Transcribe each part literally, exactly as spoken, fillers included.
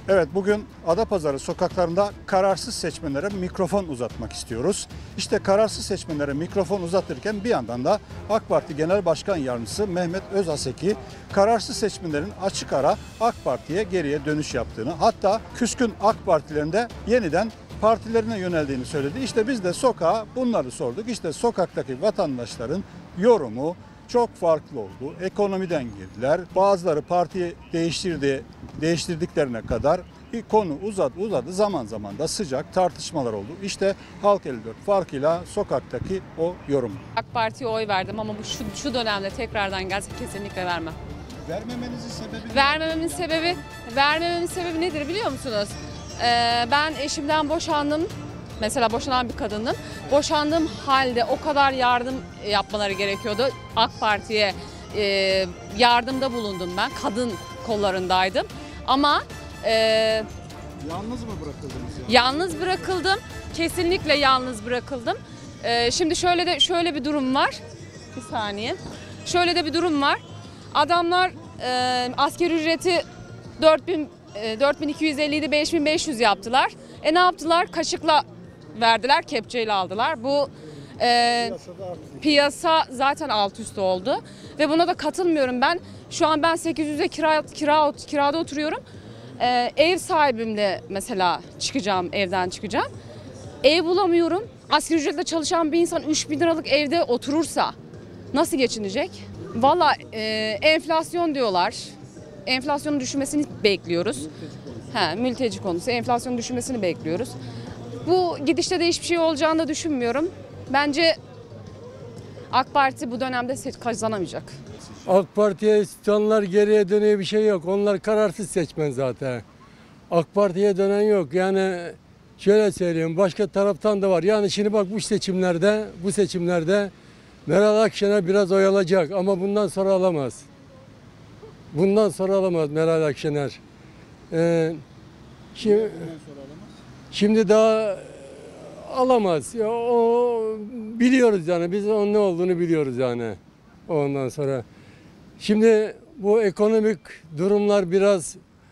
Evet, bugün Adapazarı sokaklarında kararsız seçmenlere mikrofon uzatmak istiyoruz. İşte kararsız seçmenlere mikrofon uzatırken bir yandan da AK Parti Genel Başkan Yardımcısı Mehmet Özaseki kararsız seçmenlerin açık ara AK Parti'ye geriye dönüş yaptığını, hatta küskün AK Partilerin de yeniden partilerine yöneldiğini söyledi. İşte biz de sokağa bunları sorduk. İşte sokaktaki vatandaşların yorumu çok farklı oldu. Ekonomiden girdiler. Bazıları partiyi değiştirdi, değiştirdiklerine kadar bir konu uzadı uzadı. Zaman zaman da sıcak tartışmalar oldu. İşte Halk elli dört farkıyla sokaktaki o yorum. AK Parti'ye oy verdim ama bu şu, şu dönemde tekrardan gelse kesinlikle vermem. Vermemenizin sebebi? Vermememin sebebi, vermememin sebebi nedir biliyor musunuz? Ee, ben eşimden boşandım. Mesela boşanan bir kadınım. Boşandığım halde o kadar yardım yapmaları gerekiyordu. AK Parti'ye e, yardımda bulundum ben. Kadın kollarındaydım. Ama e, Yalnız mı bırakıldınız? Yani? Yalnız bırakıldım. Kesinlikle yalnız bırakıldım. E, şimdi şöyle de şöyle bir durum var. Bir saniye. Şöyle de bir durum var. Adamlar e, asgari ücreti dört bin, e, dört bin iki yüz elli idi, beş bin beş yüz yaptılar. E ne yaptılar? Kaşıkla verdiler, kepçeyle aldılar. Bu e, piyasa zaten alt üst oldu ve buna da katılmıyorum ben. Şu an ben sekiz yüze kira, kira kirada oturuyorum. E, ev sahibimle mesela çıkacağım, evden çıkacağım. Ev bulamıyorum. Asgari ücretle çalışan bir insan üç bin liralık evde oturursa nasıl geçinecek? Valla e, enflasyon diyorlar. Enflasyonun düşmesini bekliyoruz. Mülteci konusu. He, mülteci konusu. Enflasyonun düşmesini bekliyoruz. Bu gidişte de hiçbir şey olacağını da düşünmüyorum. Bence AK Parti bu dönemde kazanamayacak. AK Parti'ye tutanlar geriye dönüyor bir şey yok. Onlar kararsız seçmen zaten. AK Parti'ye dönen yok. Yani şöyle söyleyeyim, başka taraftan da var. Yani şimdi bak bu seçimlerde, bu seçimlerde Meral Akşener biraz oy alacak ama bundan sonra alamaz. Bundan sonra alamaz Meral Akşener. Ee, şimdi, şimdi daha alamaz. Ya, o biliyoruz yani. Biz onun ne olduğunu biliyoruz yani. Ondan sonra. Şimdi bu ekonomik durumlar biraz,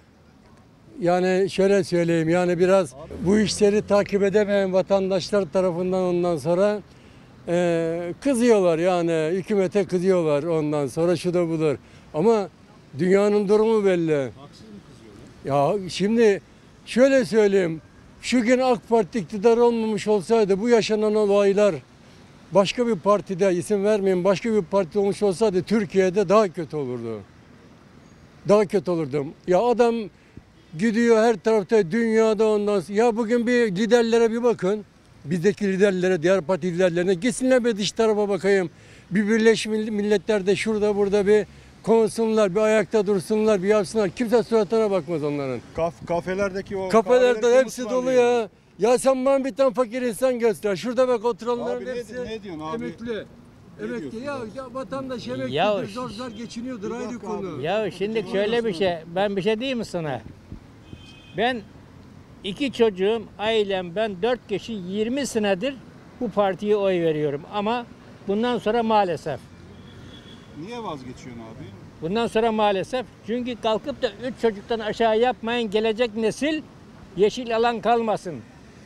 yani şöyle söyleyeyim, yani biraz bu işleri takip edemeyen vatandaşlar tarafından ondan sonra e, kızıyorlar yani, hükümete kızıyorlar, ondan sonra şu da budur. Ama dünyanın durumu belli. Haksız mı kızıyorlar? Ya şimdi şöyle söyleyeyim, şu gün AK Parti iktidar olmamış olsaydı bu yaşanan olaylar başka bir partide, isim vermeyeyim, başka bir parti olmuş olsaydı Türkiye'de daha kötü olurdu. Daha kötü olurdu. Ya adam gidiyor her tarafta, dünyada ondan sonra. Ya bugün bir liderlere bir bakın. Bizdeki liderlere, diğer parti liderlerine gitsinler bir dış tarafa bakayım. Bir Birleşmiş Milletler'de şurada burada bir konuşsunlar, bir ayakta dursunlar, bir yapsınlar. Kimse suratına bakmaz onların. Kaf, kafelerdeki o Kafelerde hepsi dolu ya. Ya sen bana bir tane fakir insan göster. Şurada bak oturanların Abi ne- hepsi ne diyorsun abi? emekli. Emekli ya, ya vatandaş emeklidir, Ya- zor zor geçiniyordur, Bir ayrı dakika konu. abi. Ya şimdi şöyle bir şey, ben bir şey diyeyim mi sana? Ben iki çocuğum, ailem, ben dört kişi yirmi senedir bu partiye oy veriyorum. Ama bundan sonra maalesef, Niye vazgeçiyorsun abi? bundan sonra maalesef. Çünkü kalkıp da üç çocuktan aşağı yapmayın, gelecek nesil yeşil alan kalmasın.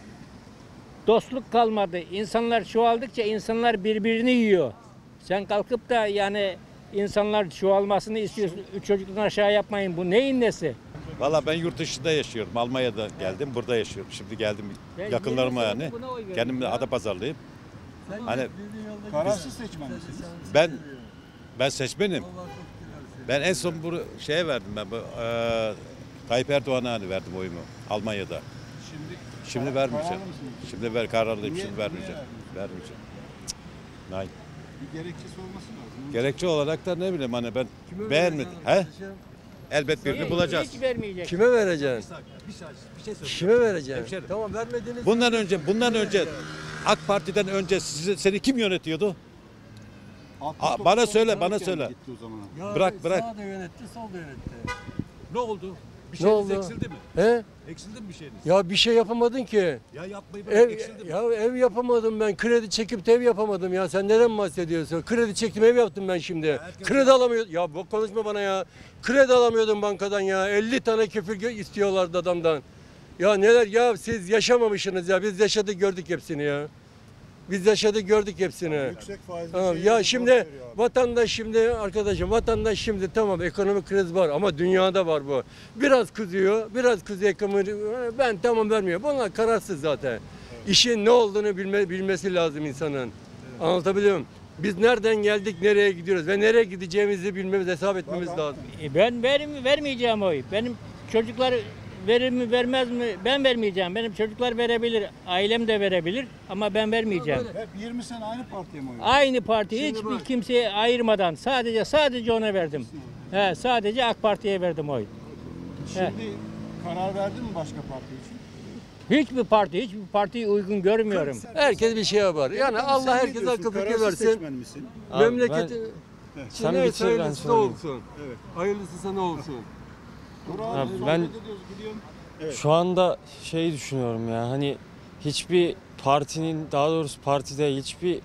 Dostluk kalmadı. İnsanlar çoğaldıkça insanlar birbirini yiyor. Sen kalkıp da yani insanlar çoğalmasını istiyorsun. Üç çocuktan aşağı yapmayın. Bu neyin nesi? Valla ben yurt dışında yaşıyorum. Almanya'da geldim, burada yaşıyorum. Şimdi geldim Ben yakınlarıma yirmi yani. senedir buna oy veriyorum Kendim de ya. Adapazarlıyım. Hani Kararsız seçmen misiniz? ben ben seçmenim. Ben en son bu şeye verdim ben bu e, Tayyip Erdoğan'a hani verdim oyumu Almanya'da. Şimdi Şimdi vermeyeceğim. kararlı mısınız? Şimdi ver kararlıyım, Niye- şimdi niye vermeyeceğim. Vermeyeceğim. Cık, Hayır. bir gerekçesi olması lazım. Gerekçe olarak da ne bileyim hani ben Kime beğenmedim. vereceksin He? kardeşim? Elbet birini bulacağız. Hiç vermeyecek. Kime vereceksin? Kime vereceksin? Hemşerim. Tamam, vermediğiniz. Bundan önce bundan önce AK Parti'den önce sizi, seni kim yönetiyordu? altmış dokuz bana söyle, Aralık bana yani söyle. gitti o zaman. Ya Bırak, bırak. Sağ da yönetti, sol da yönetti. Ne oldu? Bir Ne şeyiniz oldu? eksildi mi? He? Eksildi mi bir şeyiniz? Ya bir şey yapamadın ki. Ya yapmayı bırak, Ev, eksildi mi? ya ev yapamadım ben. Kredi çekip de ev yapamadım ya. Sen neden bahsediyorsun? Kredi çektim ev yaptım ben şimdi. herkes- Kredi alamıyordum. Ya bu konuşma bana ya. Kredi alamıyordum bankadan ya. elli tane kefil gö- istiyorlardı adamdan. Ya neler ya, siz yaşamamışsınız ya. Biz yaşadık gördük hepsini ya. Biz yaşadık gördük hepsini. Yüksek faizli Tamam. şeyi Ya borç şimdi veriyor abi. vatandaş şimdi arkadaşım vatandaş şimdi tamam ekonomik kriz var ama dünyada var bu. Biraz kızıyor, biraz kızıyor ekonomi. Ben tamam vermiyor. Bunlar kararsız zaten. İşin ne olduğunu bilme, bilmesi lazım insanın. Anlatabiliyor muyum? Biz nereden geldik, nereye gidiyoruz ve nereye gideceğimizi bilmemiz, hesap etmemiz Bak, lazım. E ben verim, vermeyeceğim oy. Benim çocuklar verir mi vermez mi ben vermeyeceğim. Benim çocuklar verebilir, ailem de verebilir ama ben vermeyeceğim. Hep yirmi sene aynı partiye mi oy verdin? Aynı parti Şimdi hiçbir bak. kimseye ayırmadan sadece sadece ona verdim. He, sadece AK Parti'ye verdim oy. Şimdi karar verdin mi başka parti için? Hiçbir parti, hiçbir partiyi uygun görmüyorum. Herkes bir şey yapar. Yani Sen Allah ne herkese diyorsun? akıl fikir Kararsız versin. seçmen misin? Abi Memleketi ben- Şimdi Sen neyse, bitir, ben hayırlısı da söyleyeyim. olsun. Evet. Hayırlısı sana olsun. Dur Abi abi, ben- ben... ediyoruz, gidiyorsun. Evet. Şu anda şey düşünüyorum ya, hani hiçbir partinin, daha doğrusu partide hiçbir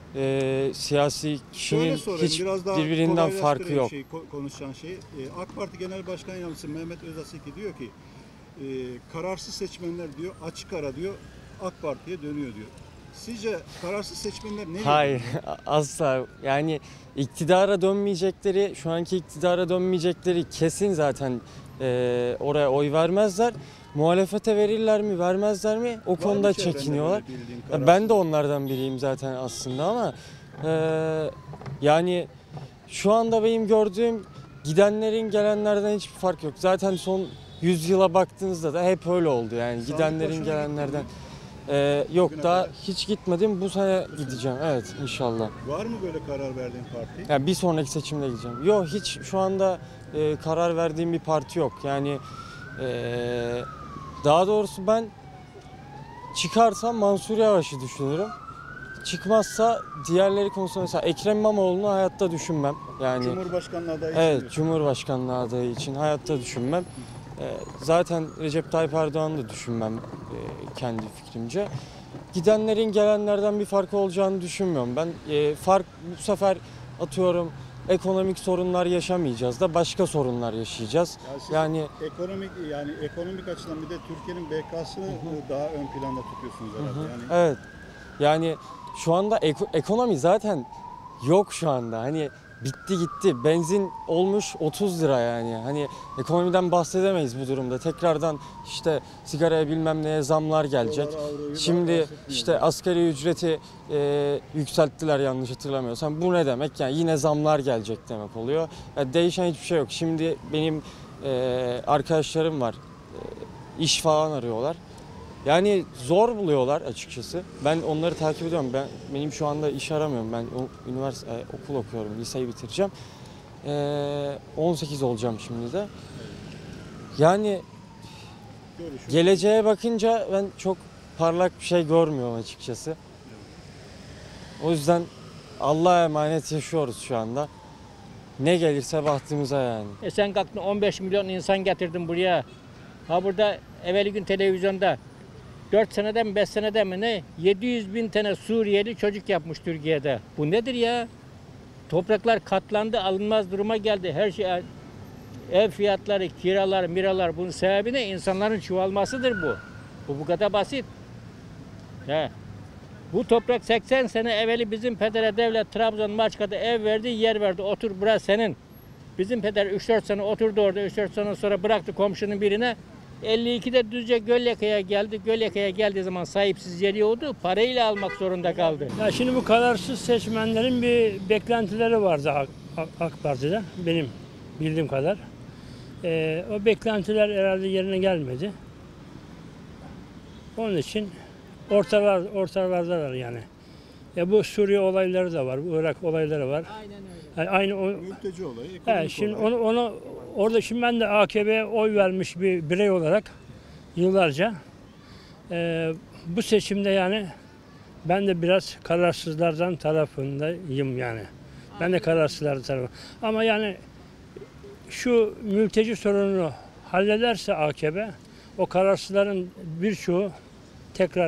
e, siyasi Şöyle kişinin sorayım, hiç biraz daha birbirinden farkı kolaylaştırayım yok. Şey, ko- konuşan şey. Ee, AK Parti Genel Başkan Yardımcısı Mehmet Özaseki diyor ki e, kararsız seçmenler diyor açık ara diyor AK Parti'ye dönüyor diyor. Sizce kararsız seçmenler ne? Hayır, asla. Yani iktidara dönmeyecekleri, şu anki iktidara dönmeyecekleri kesin zaten, e, oraya oy vermezler. Muhalefete verirler mi, vermezler mi? O konuda çekiniyorlar. Ya ben de onlardan biriyim zaten aslında ama e, yani şu anda benim gördüğüm gidenlerin gelenlerden hiçbir fark yok. Zaten son yüz yıla baktığınızda da hep öyle oldu yani. Sandık Gidenlerin başına gelenlerden. gittin E, yok Bugüne daha kadar. hiç gitmedim. Bu sene gideceğim. Evet inşallah. Var mı böyle karar verdiğin parti? Yani bir sonraki seçimde gideceğim. Yok hiç şu anda e, karar verdiğim bir parti yok. Yani e, daha doğrusu ben çıkarsam Mansur Yavaş'ı düşünürüm. Çıkmazsa diğerleri konusunda mesela Ekrem İmamoğlu'nu hayatta düşünmem. Yani Cumhurbaşkanlığı adayı için evet diyorsun. Cumhurbaşkanlığı adayı için hayatta düşünmem. E, zaten Recep Tayyip Erdoğan'ı da düşünmem e, kendi fikrimce. Gidenlerin gelenlerden bir farkı olacağını düşünmüyorum. Ben e, fark bu sefer atıyorum ekonomik sorunlar yaşamayacağız da başka sorunlar yaşayacağız. Ya siz Yani ekonomik yani ekonomik açıdan bir de Türkiye'nin B K'sını daha ön planda tutuyorsunuz herhalde. Yani evet. Yani şu anda eko- ekonomi zaten yok şu anda. Hani bitti gitti. Benzin olmuş otuz lira yani. Hani ekonomiden bahsedemeyiz bu durumda. Tekrardan işte sigaraya bilmem neye zamlar gelecek. dolar, avroyu Şimdi bahsetmiyoruz. işte asgari ücreti e, yükselttiler yanlış hatırlamıyorsam. Bu ne demek? Yani yine zamlar gelecek demek oluyor. Yani değişen hiçbir şey yok. Şimdi benim e, arkadaşlarım var. E, iş falan arıyorlar. Yani zor buluyorlar açıkçası. Ben onları takip ediyorum. Ben benim şu anda iş aramıyorum. Ben o- üniversite e, okul okuyorum. Liseyi bitireceğim. E, on sekiz olacağım şimdi de. Yani görüşürüz. geleceğe bakınca ben çok parlak bir şey görmüyorum açıkçası. O yüzden Allah'a emanet yaşıyoruz şu anda. Ne gelirse bahtımıza yani. E sen kalktın on beş milyon insan getirdin buraya. Ha burada evveli gün televizyonda dört senede mi beş senede mi ne yedi yüz bin tane Suriyeli çocuk yapmış Türkiye'de. Bu nedir ya? Topraklar katlandı, alınmaz duruma geldi. Her şey ev fiyatları, kiralar, miralar bunun sebebi ne? İnsanların çoğalmasıdır bu. Bu bu kadar basit. He. Bu toprak seksen sene evveli bizim pedere devlet Trabzon Maçka'da ev verdi, yer verdi. Otur burası senin. Bizim peder üç dört sene oturdu orada. üç dört sene sonra bıraktı komşunun birine. elli ikide Düzce Gölyaka'ya geldi. Gölyaka'ya geldiği zaman sahipsiz yeri oldu. Parayla almak zorunda kaldı. Ya şimdi bu kararsız seçmenlerin bir beklentileri vardı AK, AK- AK Parti'de benim bildiğim kadar. Ee, o beklentiler herhalde yerine gelmedi. Onun için ortalar ortalardalar yani. Ya bu Suriye olayları da var, bu Irak olayları var. Aynen öyle. Yani aynı o, Mülteci olayı, ekonomik he, şimdi olay. onu onu orada şimdi ben de A K P'ye oy vermiş bir birey olarak yıllarca ee, bu seçimde yani ben de biraz kararsızlardan tarafındayım yani. Ben de kararsızlardan tarafım. Ama yani şu mülteci sorununu hallederse A K P, o kararsızların birçoğu tekrar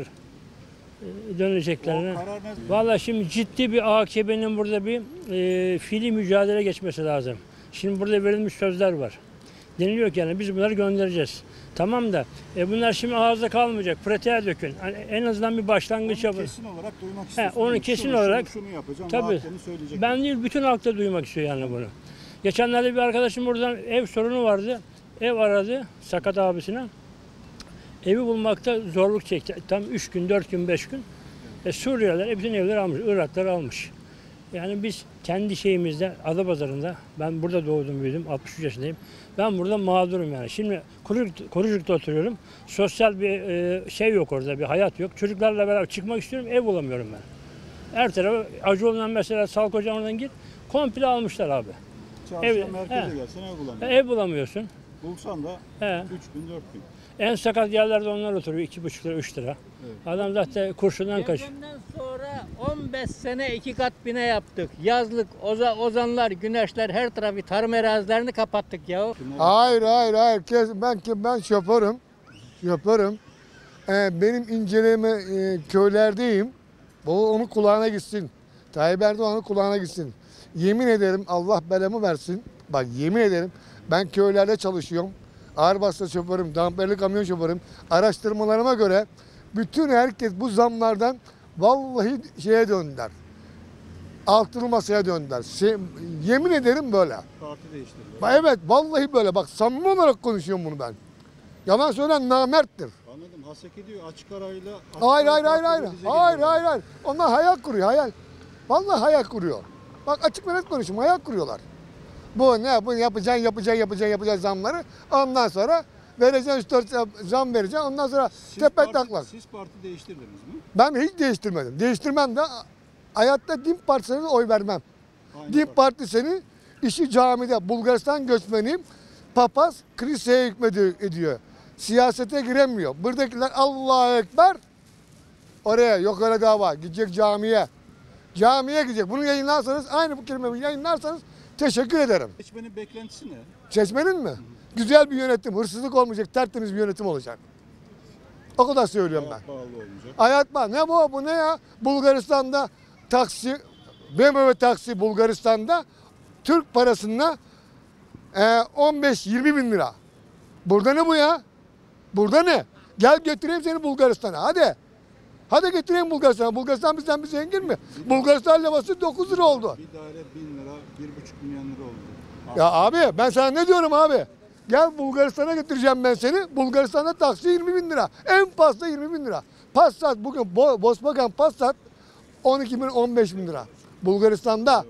e, döneceklerine. O karar ne? Vallahi şimdi ciddi bir A K P'nin burada bir e, fiili mücadele geçmesi lazım. Şimdi burada verilmiş sözler var. Deniliyor ki yani biz bunları göndereceğiz. Tamam da e, bunlar şimdi ağızda kalmayacak. Pratiğe dökün. Hani en azından bir başlangıç Onu yapın. kesin olarak duymak He, istiyorsun. onu Yani kesin şunu, olarak- şunu, şunu yapacağım. Tabii. vaatlerini söyleyecek. Ben değil bütün halk da duymak istiyor yani bunu. Geçenlerde bir arkadaşım buradan ev sorunu vardı. Ev aradı sakat abisine. Evi bulmakta zorluk çekti. Tam üç gün, dört gün, beş gün. E, Suriyeliler bütün evleri almış, Iraklar almış. Yani biz kendi şeyimizde, Adapazarı'nda, ben burada doğdum büyüdüm, altmış üç yaşındayım. Ben burada mağdurum yani. Şimdi Kurucuk, Kurucuk'ta oturuyorum. Sosyal bir e, şey yok orada, bir hayat yok. Çocuklarla beraber çıkmak istiyorum, ev bulamıyorum ben. Her tarafı, Acıoğlu'ndan mesela Salkocan oradan git, komple almışlar abi. Çarşıya ev- merkeze he. gelsen ev E, bulamıyorsun. ev bulamıyorsun. Bulsan da He. üç gün dört gün. En sakat yerlerde onlar oturuyor, iki buçuk lira, üç lira. Evet. Adam zaten kurşundan kaç. Depremden sonra on beş sene iki kat bina yaptık. Yazlık, oza, ozanlar, güneşler her tarafı tarım arazilerini kapattık ya. Hayır hayır hayır. Kes, ben ben şoförüm. Şoförüm. Ee, benim inceleme e, köylerdeyim. Bu onun kulağına gitsin. Tayyip Erdoğan'ın kulağına gitsin. Yemin ederim Allah belamı versin. Bak yemin ederim ben köylerde çalışıyorum. Ağır baslı şoförüm, damperli kamyon şoförüm. Araştırmalarıma göre bütün herkes bu zamlardan vallahi şeye döndüler. Altılı masaya döndüler. Şey, yemin ederim böyle. Parti değiştirdi. Ba- Evet vallahi böyle bak samimi olarak konuşuyorum bunu ben. Yalan söyleyen namerttir. Anladım. Haseki diyor açık arayla. açık Hayır ara hayır hayır hayır. partileri bize Hayır geliyorlar. hayır hayır. Onlar hayal kuruyor hayal. Vallahi hayal kuruyor. Bak açık ve net konuşayım hayal kuruyorlar. Bu ne bu yapacaksın yapacaksın yapacaksın yapacaksın zamları. Ondan sonra vereceksin üç dört zam vereceksin. Ondan sonra Siz tepe parti- taklak. Siz parti değiştirdiniz mi? Ben hiç değiştirmedim. Değiştirmem de hayatta din partisine de oy vermem. Aynı Din parti. partisini işi camide Bulgaristan göçmeniyim. Papaz kiliseye hükmediyor ediyor. Siyasete giremiyor. Buradakiler Allahu Ekber oraya yok öyle dava. Gidecek camiye. Camiye gidecek. Bunu yayınlarsanız aynı bu kelimeyi yayınlarsanız teşekkür ederim. Seçmenin beklentisi ne? Seçmenin mi? Güzel bir yönetim. Hırsızlık olmayacak. Tertemiz bir yönetim olacak. O kadar söylüyorum ben. Hayat pahalı olmayacak. Hayat var. Ne bu? Bu ne ya? Bulgaristan'da taksi, B M W taksi Bulgaristan'da Türk parasına e, on beş yirmi bin lira. Burada ne bu ya? Burada ne? Gel götüreyim seni Bulgaristan'a. Hadi. Hadi götüreyim Bulgaristan'a. Bulgaristan bizden bir zengin mi? Bulgaristan levası dokuz lira oldu. Bir daire bin lira, bir buçuk milyon lira oldu. Ya abi ben sana ne diyorum abi? Gel Bulgaristan'a götüreceğim ben seni. Bulgaristan'da taksi yirmi bin lira. En fazla yirmi bin lira. Passat bugün Bo- Volkswagen Passat on iki bin on beş bin lira. Bulgaristan'da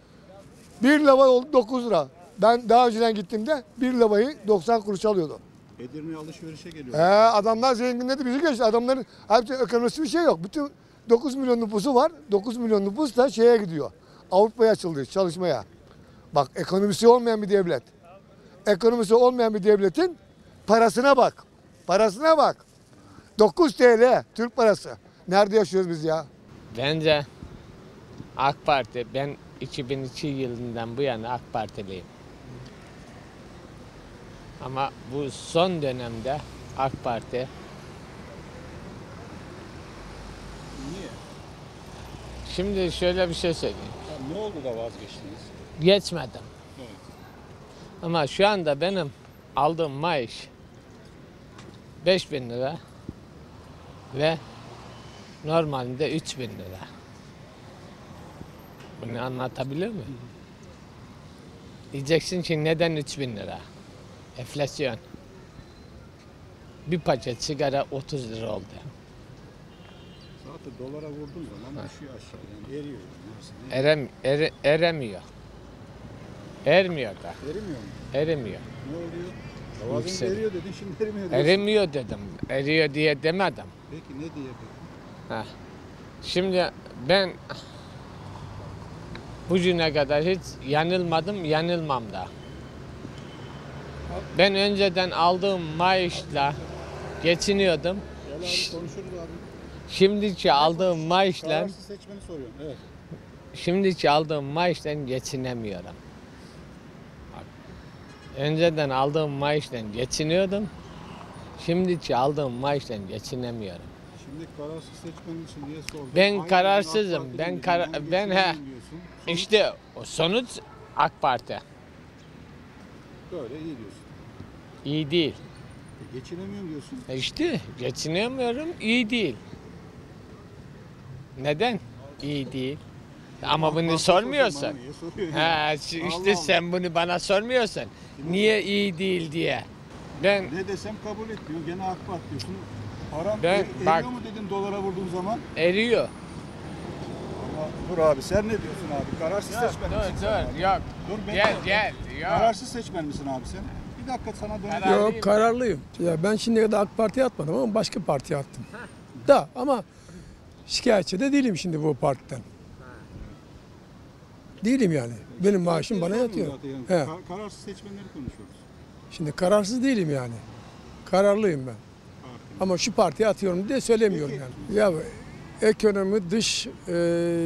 bir lava oldu dokuz lira. Ben daha önceden gittiğimde bir lavayı doksan kuruş alıyordu. Edirne'ye alışverişe geliyor. He, adamlar zenginledi bizi geçti. Adamların hepsi ekonomisi bir şey yok. Bütün dokuz milyon nüfusu var. dokuz milyon nüfus da şeye gidiyor. Avrupa'ya açıldı çalışmaya. Bak ekonomisi olmayan bir devlet. Ekonomisi olmayan bir devletin parasına bak. Parasına bak. dokuz T L Türk parası. Nerede yaşıyoruz biz ya? Bence AK Parti, ben iki bin iki yılından bu yana AK Partiliyim. Ama bu son dönemde AK Parti Niye? şimdi şöyle bir şey söyleyeyim. Ya ne oldu da vazgeçtiniz? Geçmedim. Evet. Ama şu anda benim aldığım maaş beş bin lira ve normalinde üç bin lira. Bunu anlatabiliyor muyum? Diyeceksin ki neden üç bin lira? Enflasyon. Bir paket sigara otuz lira oldu. Zaten dolara vurduğun zaman düşüyor aşağı. Yani eriyor. Yani. Nasıl? Erem, ere, eremiyor. Ermiyor da. Erimiyor mu? Erimiyor. Ne oluyor? Ya bazen Yüksel- eriyor dedin şimdi erimiyor diyorsun. Erimiyor dedim. Eriyor diye demedim. Peki ne diye peki? Heh. Şimdi ben bugüne kadar hiç yanılmadım, yanılmam da. Ben önceden aldığım maaşla geçiniyordum. Gel abi konuşuruz abi. Şimdiki aldığım maaşla, Kararsız seçmeni soruyorum. Evet. şimdiki aldığım maaşla geçinemiyorum. Bak. Önceden aldığım maaşla geçiniyordum. Şimdiki aldığım maaşla geçinemiyorum. Şimdi kararsız seçmen için diye sordum. Ben Hangi kararsızım. AK Parti Ben dedin, kara- yani ben he. geçinemiyorum diyorsun. Sonuç İşte o sonuç AK Parti. böyle iyi diyorsun. İyi değil. E, geçinemiyorum diyorsun. E İşte geçinemiyorum, iyi değil. Neden? İyi değil. Ama AK bunu Parti sormuyorsun. soruyor, bana niye soruyor? Ha, şu- Allah işte Allah. sen bunu bana sormuyorsun. Niye iyi değil diye. Ben Ne desem kabul etmiyor. Gene AK Parti diyorsun. Param Ben- er- eriyor bak- mu dedin dolara vurduğun zaman? eriyor. Ama dur abi sen ne diyorsun abi? Kararsız seçmen misin sen abi? yok. Dur bekle. Gel gel. Yok. Kararsız seçmen misin abi sen? Bir dakika sana döneceğim. Karar- Yok kararlıyım. Ya ben şimdiye kadar AK Parti'ye atmadım ama başka partiye attım. Da ama şikayetçi de değilim şimdi bu partiden. Değilim yani. Benim maaşım bana yatıyor. Zaten yani. He. Kar- Kararsız seçmenleri konuşuyoruz. Şimdi kararsız değilim yani. Kararlıyım ben. Ama şu partiye atıyorum diye söylemiyorum yani. Ya ekonomi dış e,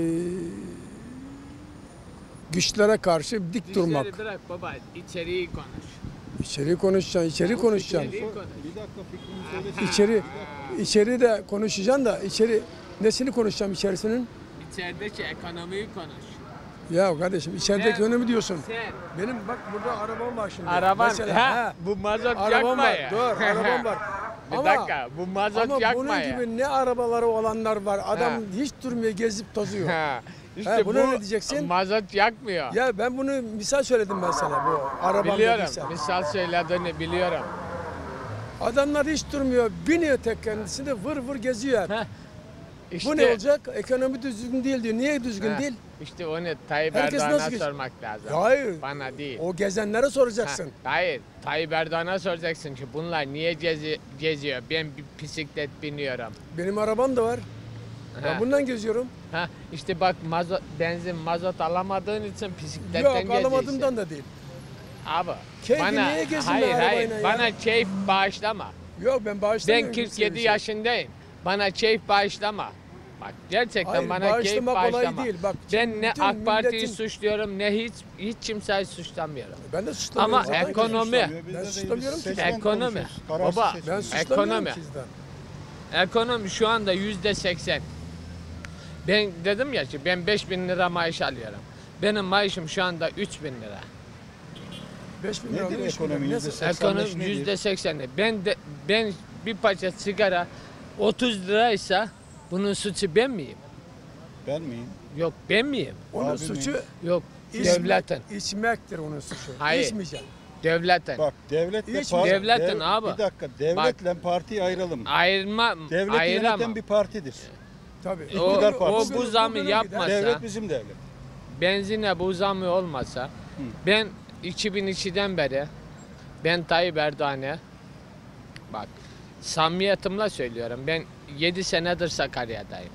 güçlere karşı dik durmak. Dişleri bırak baba, içeriği konuş. İçeri konuşacaksın, içeri konuşacaksın. İçeriği konuş. Bir dakika fikrimi söyle. İçeri, içeri de konuşacaksın da içeri nesini konuşacağım içerisinin? İçerideki ekonomiyi konuş. Ya kardeşim içerideki Sen- ekonomi diyorsun. Sen Benim bak burada arabam var şimdi. araban Mesela, ha, bu mazot arabam yakma var. ya. Dur arabam var. Bir ama, dakika, bu mazot ama yakma bunun ya. gibi ne arabaları olanlar var. Adam Ha. hiç durmuyor gezip tozuyor. Ha, işte Ha, buna bu ne diyeceksin? mazot yakmıyor. Ya ben bunu misal söyledim ben sana bu arabam biliyorum. dediysen. Misal söylediğini biliyorum. Adamlar hiç durmuyor. Biniyor tek kendisinde vır vır geziyor. Heh, İşte, Bu ne olacak? Ekonomi düzgün değil diyor. Niye düzgün Ha, değil? İşte onu Tayyip Herkes Erdoğan'a nasıl geç- sormak lazım. Hayır. Bana değil. O gezenlere soracaksın. Ha, hayır, Tayyip Erdoğan'a soracaksın ki bunlar niye gezi, geziyor? Ben bir bisiklet biniyorum. Benim arabam da var. Ha, Ben bundan geziyorum. ha, işte bak mazot, benzin, mazot alamadığın için bisikletten Yok geziyorsun. alamadığımdan da değil. Abi, Keyfi bana, niye gezin hayır, be hayır, arabayla ya? bana keyif bağışlama. Yok ben bağışlamıyorum. Ben kimseye kırk yedi bir şey. yaşındayım. Bana keyif bağışlama. Bak gerçekten Hayır, bana keyif bağışlamak kolay bağışlama. değil. Bak, ben şimdi ne bütün AK Parti'yi milletin- suçluyorum ne hiç hiç kimseyi suçlamıyorum. Ben de suçlamıyorum. Ama zaten. ekonomi- Biz de Ben değiliz. suçlamıyorum ki. Seçmen Ekonomi. konuşuyoruz. Kararsız Baba, seçmen. Ben suçlamıyorum Ekonomi. ki sizden. Ekonomi şu anda yüzde seksen. Ben dedim ya ki ben beş bin lira maaş alıyorum. Benim maaşım şu anda üç bin lira. beş bin lira Nedir alıyor ekonomi? şimdi. Yüzde Neyse. seksen beş Ekonomi nedir? yüzde seksen. Ben de ben bir paket sigara otuz liraysa bunun suçu ben miyim? Ben miyim? Yok ben miyim? Onun Abi suçu Yok içmek- devletin. içmektir onun suçu. Hayır. İçmeyeceksin. Devletin. Bak devletle Hiç parti... devletin abi. Bir dakika devletle partiyi ayıralım. Ayırma, Devleti ayıramam. yöneten bir partidir. Tabii. O, İktidar o partisi. bu zamı Bugüne yapmasa, Devlet bizim devlet. benzine bu zamı olmasa, ben iki bin ikiden beri ben Tayyip Erdoğan'a bak samimiyetimle söylüyorum. Ben yedi senedir Sakarya'dayım.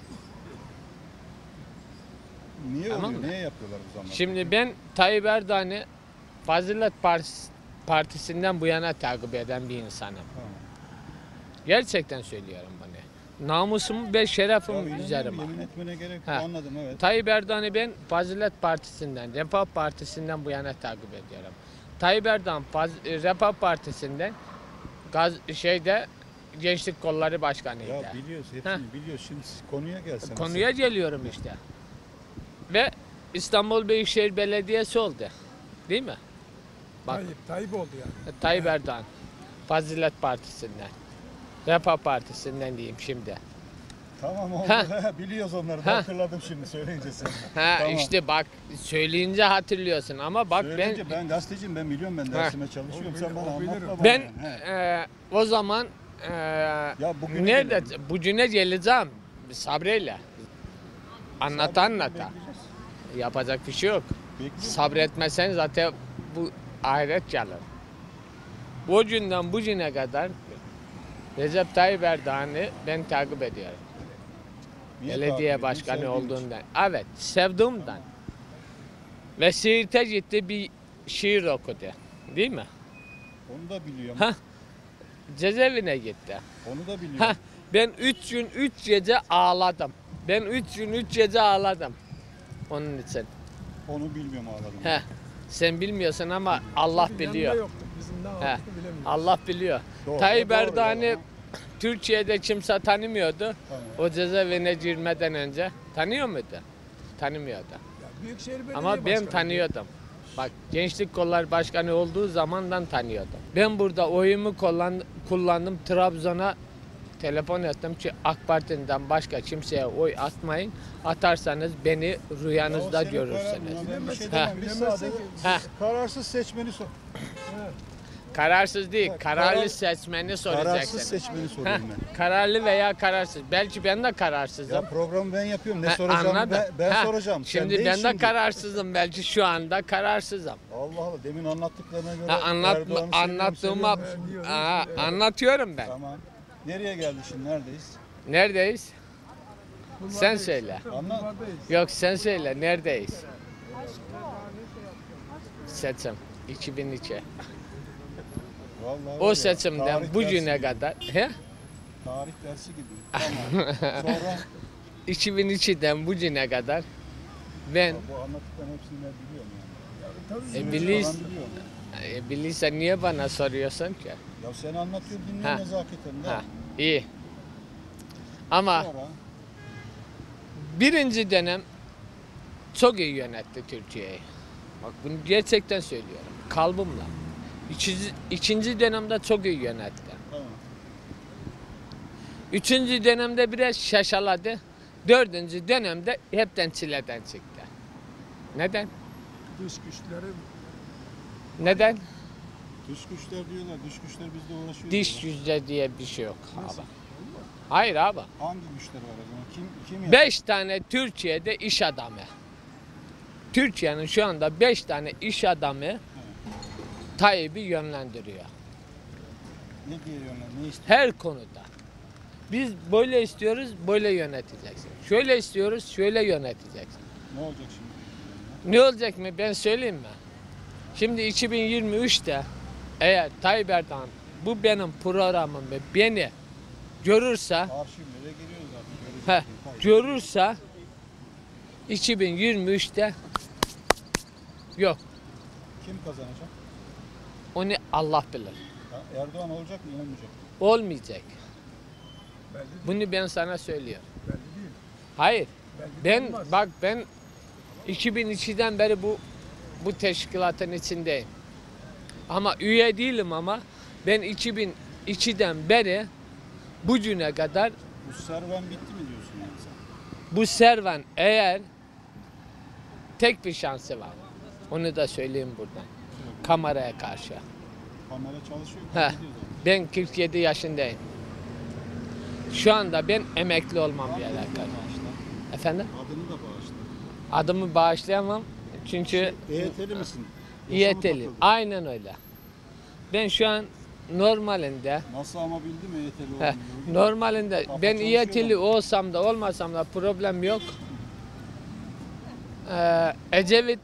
Niye Tamam oluyor? mı? Niye yapıyorlar bu zaman? Şimdi ben Tayyip Erdoğan'ı Fazilet Partisi, Partisi'nden bu yana takip eden bir insanım. Tamam. Gerçekten söylüyorum bunu. Namusumu ve şerefimi Tamam, üzerime. yemin etmene gerek yok. Ha. Anladım evet. Tayyip Erdoğan'ı ben Fazilet Partisi'nden, Refah Partisi'nden bu yana takip ediyorum. Tayyip Erdoğan Faz- Refah Partisi'nden gaz şeyde Gençlik Kolları Başkanı'ydı. Ya biliyoruz hepsini biliyoruz. Şimdi siz konuya gelsen. Konuya geliyorum işte. Ve İstanbul Büyükşehir Belediyesi oldu. Değil mi? Bak Tayyip, Tayyip oldu yani. Tayyip Erdoğan Fazilet Partisi'nden. Refah Partisi'nden diyeyim şimdi. Tamam oldu. Ha. Biliyoruz onları. Ha. Da hatırladım şimdi söyleyince sen. Ha Tamam. işte bak söyleyince hatırlıyorsun ama bak Söyleyince ben ben, gazeteciyim ben biliyorum ben dersime çalışıyorum. Sen bana anlatma bana. ben yani. He. e, o zaman e, Ya bugüne nerede gelelim. bugüne geleceğim sabreyle. Anlata anlata. Bekleyeceğiz. Yapacak bir şey yok. Bekliyoruz. Sabretmesen zaten bu ahiret gelir. O günden bugüne kadar Recep Tayyip Erdoğan'ı ben takip ediyorum. Niye takip Belediye ediyorsun? başkanı Sevdiğin için. olduğundan. Evet, sevdiğimden. Ve Siirt'e gitti bir şiir okudu. Değil mi? Onu da biliyorum. Ha. Cezaevine gitti. Onu da biliyorum. Ha, ben üç gün üç gece ağladım. Ben üç gün üç gece ağladım. Onun için. Onu bilmiyorum ağladım. He. Sen bilmiyorsun ama Allah Yanında biliyor. yoktu. He. Allah biliyor. Doğru, Tayyip doğru Erdoğan'ı ya. Türkiye'de kimse tanımıyordu. Tamam. O cezaevine girmeden önce. Tanıyor muydu? Tanımıyordu. Ama ben tanıyordum. Bak Gençlik Kolları Başkanı olduğu zamandan tanıyordum. Ben burada oyumu kullan, kullandım Trabzon'a telefon ettim ki AK Parti'den başka kimseye oy atmayın. Atarsanız beni rüyanızda Ya o senin görürsünüz. kararın, ben bir şey Ha. demem. Biz sadece Ha. kararsız seçmeni sor. Kararsız değil, Ha, kararlı karar- seçmeni Kararsız soracaksınız. seçmeni Ha, soruyorum ben. kararlı veya kararsız. Belki ben de kararsızım. Ya programı ben yapıyorum. Ne Ha, soracağımı anladım. ben, ben Ha, soracağım. Sen Şimdi değil ben de şimdi. kararsızım. Belki şu anda kararsızım. Allah Allah, demin anlattıklarına göre Ha, anlat, Erdoğan'ı seviyorum, anlattığıma seviyorum. Aa, anlatıyorum ben. Tamam. Nereye geldi şimdi? Neredeyiz? Neredeyiz? Sen söyle. Anlat. Yok sen söyle. Neredeyiz? Seçim. iki bin iki. Vallahi O öyle. seçimden Tarih bugüne dersi gibi. kadar he? Tarih dersi gibi. Tamam. Sonra iki bin ikiden bugüne kadar ben bu anlattıkların hepsini ben biliyorum yani. e, Süreci biliz, falan biliyorum. e, bilirsen niye bana soruyorsun ki? Ya sen anlatıyorsun, Ha. dinliyorum nezaketen de. Ha, iyi. Ama Sonra birinci dönem çok iyi yönetti Türkiye'yi. Bak bunu gerçekten söylüyorum. Kalbimle. İkinci, ikinci dönemde çok iyi yönetti. tamam. Üçüncü dönemde biraz şaşaladı. Dördüncü dönemde hepten çileden çıktı. Neden? Dış güçleri Neden? Dış güçler diyorlar. Dış güçler bizle uğraşıyor. Diş diyorlar. yüzde diye bir şey yok abi. Hayır abi. Hangi güçler var o zaman? Kim kim yapıyor? Beş tane Türkiye'de iş adamı. Türkiye'nin şu anda beş tane iş adamı Tayyip'i yönlendiriyor. Ne diye yönler? Ne istiyor? Her konuda. Biz böyle istiyoruz, böyle yöneteceksin. Şöyle istiyoruz, şöyle yöneteceksin. Ne olacak şimdi? Ne olacak mı ben söyleyeyim mi? Şimdi iki bin yirmi üçte eğer Tayyip Erdoğan bu benim programımı beni görürse, Arşivlere giriyoruz artık. he, görürse iki bin yirmi üçte yok. Kim kazanacak? Onu Allah bilir. Ya Erdoğan olacak mı olmayacak mı? Olmayacak. Bunu ben sana söylüyorum. Hayır. Ben bak ben iki bin ikiden beri bu bu teşkilatın içindeyim. Ama üye değilim ama ben iki bin ikiden beri bugüne kadar Bu serüven bitti mi diyorsun yani sen? bu serüven eğer tek bir şansı var. Onu da söyleyeyim buradan. Kameraya karşı. Kamera çalışıyor. Heh. kaydediyor zaten. Ben kırk yedi yaşındayım. Şu anda ben emekli olmam bir alakalı. Bağışla. Efendim? Adını da bağışla. Adımı bağışlayamam. Çünkü E Y T'li misin? İ Y Yaşamı T'li. takıldı. Aynen öyle. Ben şu an normalinde Nasıl ama bildim E Y T'li heh, olduğunu. normalinde Kafa ben İ Y çalışıyor T'li mu? olsam da olmasam da problem yok. Ee, Ecevit,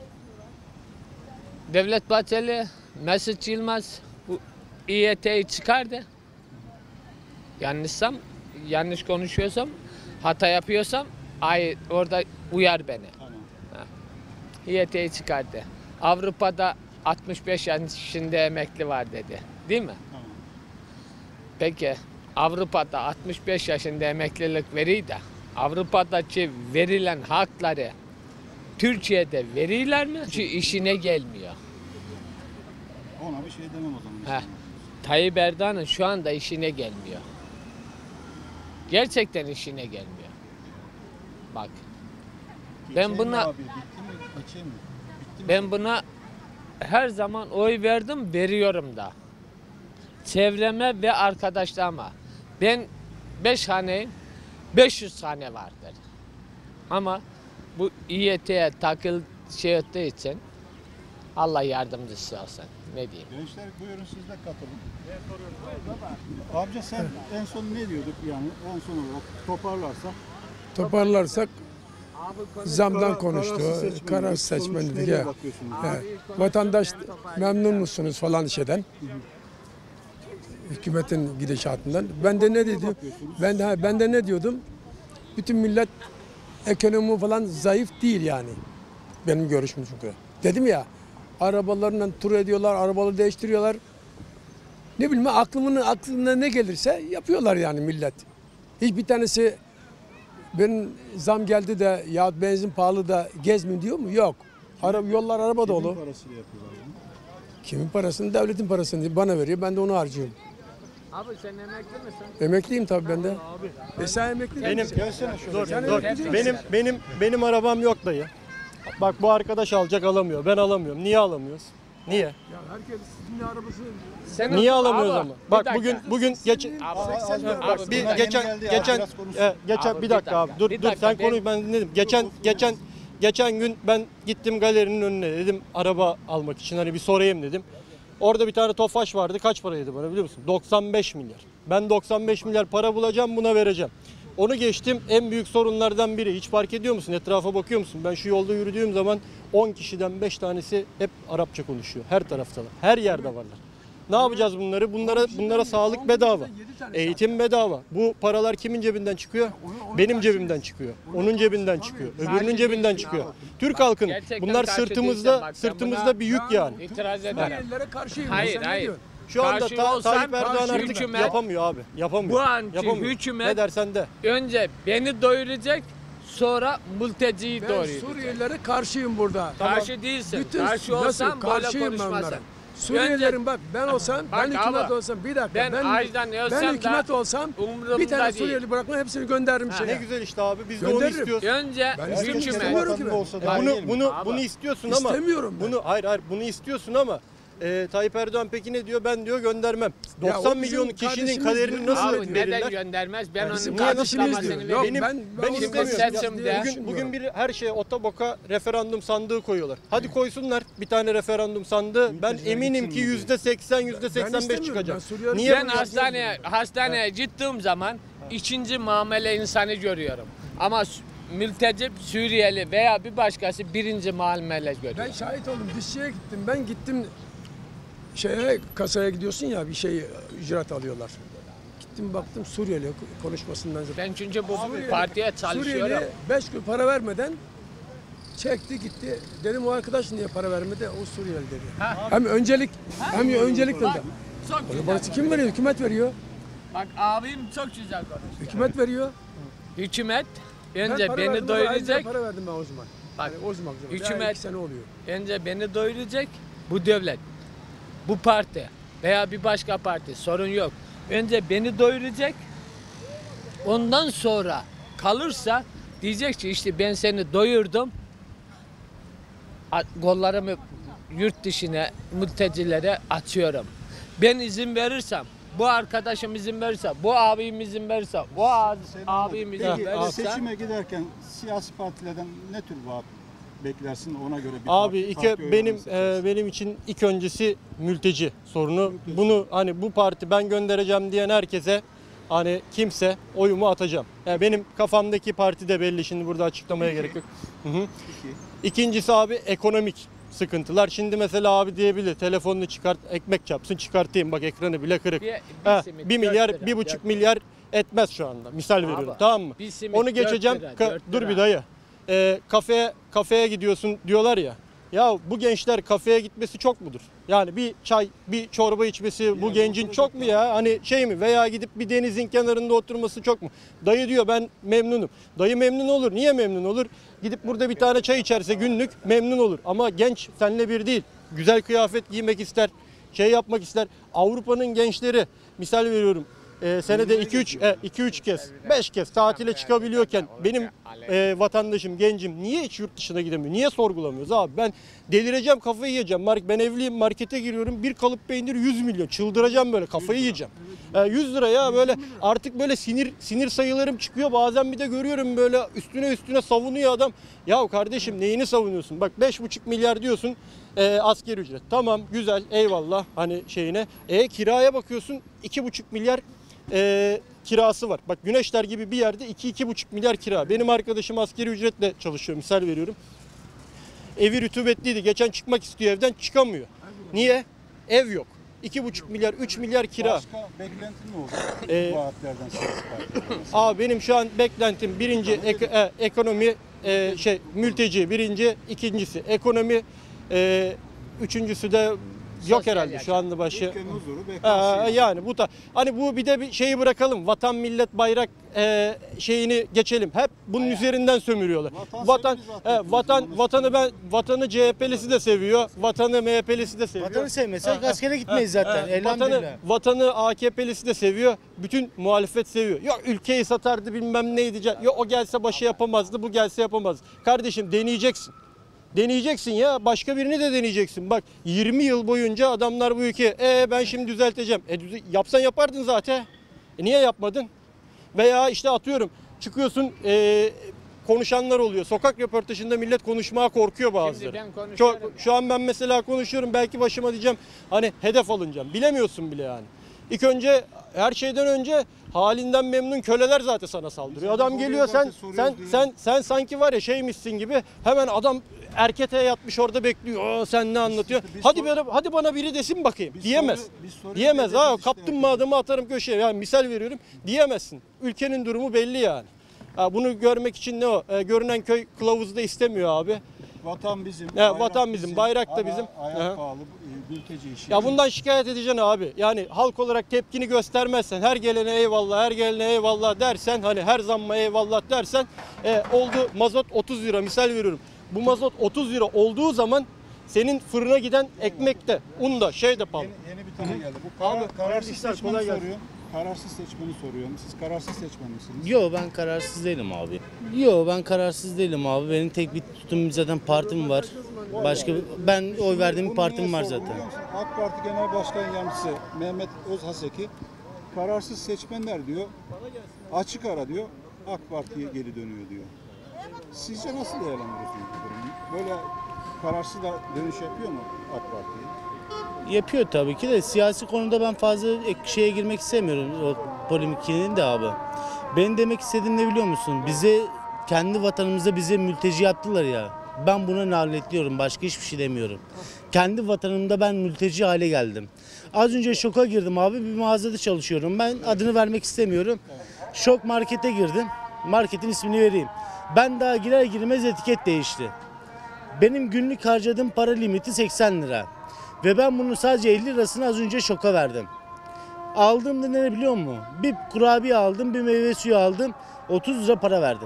Devlet Bahçeli, Mesut Yılmaz bu İ Y T'yi çıkardı. Yanlışsam, yanlış konuşuyorsam, hata yapıyorsam ay orada uyar beni. Tamam. İ Y T'yi çıkardı. Avrupa'da altmış beş yaşında emekli var dedi. Değil mi? Tamam. Peki Avrupa'da altmış beş yaşında emeklilik veriyor da Avrupa'daki verilen hakları Türkiye'de verirler mi? Çünkü işine gelmiyor. Ona bir şey demem o zaman. Heh. Tayyip Erdoğan'ın şu anda işine gelmiyor. Gerçekten işine gelmiyor. Bak Geçeyim mi buna- Abi, bitti mi? Geçeyim mi? Bitti mi? ben buna her zaman oy verdim, veriyorum da. Çevreme ve arkadaşlarıma. Ben beş haneyim, beş yüz hane vardır. Ama bu İ Y T'ye takıl şey ettiği için Allah yardımcısı olsun. Ne diyeyim? Gençler buyurun siz de katılın. Amca sen en son ne diyorduk yani en son olarak toparlarsak? toparlarsak zamdan Karar- konuştu. kararsız seçmen Karar dedik. seçmen Sonuç dedik nereye ya. bakıyorsunuz? He. Vatandaş memnun musunuz falan şeyden. Hükümetin gidişatından. Ben de ne dedim? Ben de ha, ben de ne diyordum? Bütün millet ekonomi falan zayıf değil yani. Benim görüşüm çünkü. Dedim ya arabalarla tur ediyorlar, arabaları değiştiriyorlar. Ne bileyim aklımın aklına ne gelirse yapıyorlar yani millet. Hiçbir tanesi benim zam geldi de ya benzin pahalı da gezmeyin diyor mu? Yok. Araba, yollar araba dolu. Kimin parasıyla yapıyorlar bunu? Kimin parasını? Devletin parasını bana veriyor. Ben de onu harcıyorum. Abi sen emekli misin? Emekliyim tabii ben de. E sen emekli değil Benim misin? Gelsene şöyle. Sen Dur, emekli değil misin? benim benim benim arabam yok dayı. Bak bu arkadaş alacak alamıyor. Ben alamıyorum. Niye alamıyoruz? Niye? Ya herkes sizinle arabası... Sen Niye alamıyoruz Abi, ama? bir Bak dakika. bugün bugün geç Abi, bak abi, bir dakika. geçen Yeni geldi ya, geçen biraz konuşsun. e, geçen Abi, bir bir dakika abi. dakika. Dur Bir dur dakika, sen ben- konuş ben dinledim. Geçen geçen geçen gün ben gittim galerinin önüne dedim araba almak için hani bir sorayım dedim. Orada bir tane Tofaş vardı. Kaç paraydı bana biliyor musun? doksan beş milyar. Ben doksan beş milyar para bulacağım, buna vereceğim. Onu geçtim, en büyük sorunlardan biri. Hiç fark ediyor musun? Etrafa bakıyor musun? Ben şu yolda yürüdüğüm zaman on kişiden beş tanesi hep Arapça konuşuyor. Her taraftalar. Her yerde varlar. Ne yapacağız bunları? Bunlara bunlara sağlık bedava. Eğitim bedava. Bu paralar kimin cebinden çıkıyor? Benim cebimden çıkıyor. Onun cebinden çıkıyor. Öbürünün cebinden çıkıyor. Türk halkının. gerçekten Bunlar karşı değilsen sırtımızda bak, sen sırtımızda buna- bir yük yani. İtiraz ederim. Suriyelilere karşıyım. Hayır, Sen ne hayır. diyorsun? Şu anda Karşı Ta- olsam Tayyip Erdoğan karşı artık hükümet- yapamıyor abi. Yapamıyor. Bu anki Yapamıyor. hükümet- Ne dersen de. Önce beni doyuracak, sonra mülteciyi Ben doyuracak. Suriyelilere karşıyım burada. Karşı değilsin. Bütün- karşı nasıl? olsam böyle Karşıyım ben konuşmasın. onlara. Suriyelilerin bak ben olsam, Bak ben hükümet abi, olsam bir dakika. ben Ajdan ölsem ben hükümet de olsam umurumda bir tane değil. Suriyeli bırakmam hepsini gönderirim Ha, şeye. Ne güzel işte abi. Biz de onu Gönderirim. istiyoruz. Önce Ben Herkes istemiyorum hükümet. ki ben. olsa E daha bunu değil mi? bunu Abi, bunu istiyorsun ama İstemiyorum ben. bunu hayır hayır bunu istiyorsun ama e, Tayyip Erdoğan peki ne diyor? Ben diyor göndermem. Ya o doksan bizim milyon kişinin kardeşimiz kaderini diyor. nasıl Abi neden verirler? göndermez? Ben Bizim onun Niye nasıl kardeşimiz açıklamasını diyor. Yok, vereyim. Benim ben, ben onu istemiyorum. seçimde- Ya, bugün düşünmüyorum. bugün bir her şeye otoboka referandum sandığı koyuyorlar. Hadi koysunlar bir tane referandum sandığı. Ben Mülteciler eminim gitsin ki mi yüzde seksen yüzde Ben seksen beş istemiyorum. çıkacak. Ben Suriyeli- Niye Ben bunu hastaneye hastaneye gittiğim zaman ikinci muamele insanı görüyorum. Ama Sü- mülteci Suriyeli veya bir başkası birinci muamele görüyor. Ben şahit oldum. Dişçiye gittim. Ben gittim şeye kasaya gidiyorsun ya bir şey ücret alıyorlar. Gittim baktım Suriyeli konuşmasından zaten. Ben çünkü bu Suriyeli- partiye çalışıyorum. Suriyeli beş gün para vermeden çekti gitti. Dedim o arkadaş niye para vermedi? O Suriyeli dedi. Ha. Hem öncelik hem öncelik dedi. Çok Onu güzel. parası kim veriyor? Hükümet veriyor. Bak abim çok güzel konuştu. Hükümet veriyor. Hükümet Ben önce para beni verdim, o da aynı doyuracak. para verdim ben o zaman. Bak, Yani o zaman. hükümet- Hükümet. iki sene oluyor. Önce beni doyuracak bu devlet. Bu parti veya bir başka parti sorun yok. Önce beni doyuracak. Ondan sonra kalırsa diyecek ki işte ben seni doyurdum. A- Kollarımı yurt dışına mültecilere açıyorum. Ben izin verirsem, bu arkadaşım izin verirse, bu abim izin verirse, bu a- abim izin Peki verirse seçime giderken siyasi partilerden ne tür vaat beklersin ona göre bir Abi parti- iki parti benim oylarını seçersin. e, benim için ilk öncesi mülteci sorunu. Bunu hani bu parti ben göndereceğim diyen herkese hani kimse oyumu atacağım. Yani benim kafamdaki parti de belli, şimdi burada açıklamaya gerek yok. Hı hı. İkincisi abi ekonomik sıkıntılar. Şimdi mesela abi diyebilir telefonunu çıkart, ekmek çarpsın çıkartayım, bak ekranı bile kırık. Bir- bir Ha, simit bir dört milyar, lira, bir dört buçuk lira. milyar etmez şu anda. Misal veriyorum, tamam mı? bir simit Onu dört geçeceğim. lira, Ka- dört dur lira. bir dayı. Ee, kafeye kafeye gidiyorsun diyorlar ya. Ya bu gençler kafeye gitmesi çok mudur? Yani bir çay, bir çorba içmesi bu gencin çok mu ya? Hani şey mi? Veya gidip bir denizin kenarında oturması çok mu? Dayı diyor ben memnunum. Dayı memnun olur. Niye memnun olur? Gidip burada bir tane çay içerse günlük memnun olur. Ama genç seninle bir değil. Güzel kıyafet giymek ister. Şey yapmak ister. Avrupa'nın gençleri misal veriyorum. E, senede iki üç iki üç kez, beş kez tatile çıkabiliyorken benim e, vatandaşım, gencim niye hiç yurt dışına gidemiyor? Niye sorgulamıyoruz abi? Ben delireceğim, kafayı yiyeceğim. Mark, ben evliyim, markete giriyorum. Bir kalıp peynir yüz milyon. Çıldıracağım böyle, kafayı yiyeceğim. E, yüz lira ya böyle artık böyle sinir sinir sayılarım çıkıyor. Bazen bir de görüyorum böyle üstüne üstüne savunuyor adam. Ya kardeşim neyini savunuyorsun? Bak beş buçuk milyar diyorsun. E, asgari ücret. Tamam güzel eyvallah hani şeyine. E kiraya bakıyorsun iki buçuk milyar e, kirası var. Bak Güneşler gibi bir yerde iki iki buçuk milyar kira. Benim arkadaşım asgari ücretle çalışıyor, misal veriyorum. Evi rütubetliydi. Geçen çıkmak istiyor evden, çıkamıyor. Niye? Ev yok. iki buçuk milyar, üç milyar kira. Başka beklentin ne olur? Ee, Bu vaatlerden siyasi partilerden. Aa benim şu an beklentim birinci ek- e, ekonomi e, şey mülteci birinci, ikincisi ekonomi, e, üçüncüsü de yok Sosyal herhalde yaşam. şu anda başı. Ülkenin huzuru, Ha, bekası. yani bu da hani bu bir de bir şeyi bırakalım. Vatan, millet, bayrak e, şeyini geçelim. Hep bunun üzerinden sömürüyorlar. Vatan Vatan sevgimiz zaten. e, vatan vatanı ben vatanı C H P'lisi de seviyor. Vatanı M H P'lisi de seviyor. Vatanı sevmesek askere gitmeyiz zaten. Ha, Elhamdülillah. vatanı, vatanı A K P'lisi de seviyor. Bütün muhalefet seviyor. Yok ülkeyi satardı bilmem ne edecek. Yok o gelse başı yapamazdı, bu gelse yapamaz. Kardeşim deneyeceksin. Deneyeceksin ya. Başka birini de deneyeceksin. Bak yirmi yıl boyunca adamlar bu ülke e ben şimdi düzelteceğim. E düze- yapsan yapardın zaten. E niye yapmadın? Veya işte atıyorum çıkıyorsun e, konuşanlar oluyor. Sokak röportajında millet konuşmaya korkuyor bazıları. ben Şu, konuşuyorum. şu an ben mesela konuşuyorum. Belki başıma diyeceğim hani hedef alınacağım. Bilemiyorsun bile yani. İlk önce her şeyden önce halinden memnun köleler zaten sana saldırıyor. Adam geliyor sen sen sen sen sanki var ya şeymişsin gibi hemen adam erkete yatmış orada bekliyor. Aa, sen ne anlatıyorsun? Hadi bana, hadi bana biri desin bakayım. Diyemez. Diyemez. Ha kaptım mı adamı atarım köşeye. Yani misal veriyorum. Diyemezsin. Ülkenin durumu belli yani. Ha, bunu görmek için ne o? E, görünen köy kılavuzu da istemiyor abi. Vatan bizim. Ya, bayrak vatan bizim, bayrak da ama bizim. Ayak Aha. pahalı, e, mülteci işi. Ya bundan şikayet edeceksin abi. Yani halk olarak tepkini göstermezsen, her gelene eyvallah, her gelene eyvallah dersen, hani her zamma eyvallah dersen, e, oldu mazot otuz lira misal veriyorum. Bu mazot otuz lira olduğu zaman senin fırına giden ekmek de, un da, şey de pahalı. Yeni, yeni bir tane geldi. Bu karar, Abi, kararsız işler seçmeni kolay gelsin. soruyorum. Kararsız seçmeni soruyorum. Siz kararsız seçmen misiniz? Yo ben kararsız değilim abi. Yo ben kararsız değilim abi. Benim tek bir tutum zaten partim var. Başka ben oy verdiğim bir Bunu partim niye var sordum zaten. biliyor musun? AK Parti Genel Başkan Yardımcısı Mehmet Özhaseki kararsız seçmenler diyor. Açık ara diyor. AK Parti'ye geri dönüyor diyor. Sizce nasıl değerlendiriyorsunuz bu durumu? Böyle kararsız da dönüş yapıyor mu AK Parti'ye? Yapıyor tabii ki de siyasi konuda ben fazla ek şeye girmek istemiyorum o polemikinin de abi. Benim demek istediğim ne biliyor musun? Bize kendi vatanımızda bize mülteci yaptılar ya. Ben buna lanetliyorum. Başka hiçbir şey demiyorum. Kendi vatanımda ben mülteci hale geldim. Az önce şoka girdim abi. Bir mağazada çalışıyorum. Ben adını vermek istemiyorum. Şok markete girdim. Marketin ismini vereyim. Ben daha girer girmez etiket değişti. Benim günlük harcadığım para limiti seksen lira. Ve ben bunu sadece elli lirasını az önce şoka verdim. Aldığımda ne biliyor musun? Bir kurabiye aldım, bir meyve suyu aldım. otuz lira para verdim.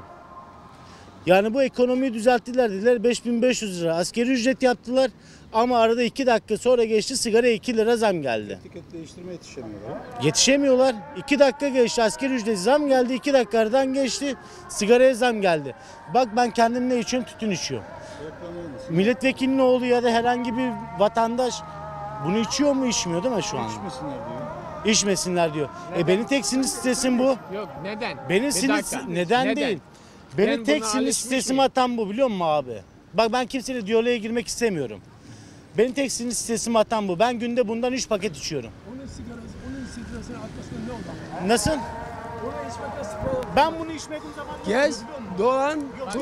Yani bu ekonomiyi düzelttiler dediler. beş bin beş yüz lira asgari ücret yaptılar. Ama arada iki dakika sonra geçti sigara iki lira zam geldi. Etiket değiştirme yetişemiyorlar. Yetişemiyorlar. iki dakika geçti asgari ücret zam geldi. iki dakikadan geçti sigaraya zam geldi. Bak ben kendim ne içiyorum? Tütün içiyorum. Milletvekilinin oğlu ya da herhangi bir vatandaş bunu içiyor mu içmiyor değil mi şu an? İçmesinler diyor. İçmesinler diyor. E benim tek sinir stresim bu. Yok neden? Benim Bir sinir dakika. neden, Neden? değil. Benim Ben tek buna sinir alışmış stresim mıyım? atan bu biliyor musun abi? Bak ben kimseyle diyaloğa girmek istemiyorum. Benim tek sinir stresim atan bu. Ben günde bundan üç paket içiyorum. Onun sigarası, onun sigarasının arkasında ne oldu? Nasıl? Onu içmekten sıkılır. Ben bunu içmediğim zaman Gez, dolan, tur,